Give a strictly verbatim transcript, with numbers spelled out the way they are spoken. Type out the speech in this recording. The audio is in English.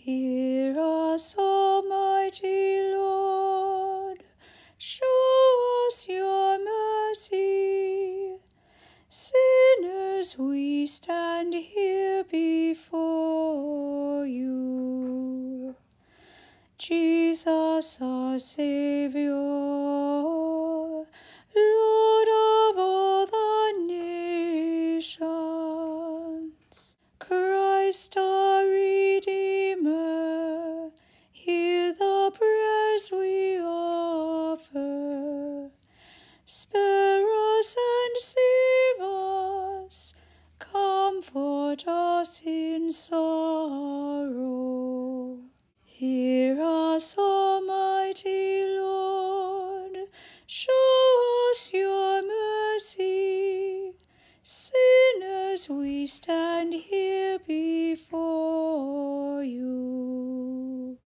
Hear us, Almighty Lord, show us your mercy. Sinners, we stand here before you. Jesus, our Saviour, Lord of all the nations, Christ our Redeemer, hear the prayers we offer. Spare us and save us, comfort us in sorrow. Hear us, Almighty Lord, show us your mercy. Sinners, we stand here before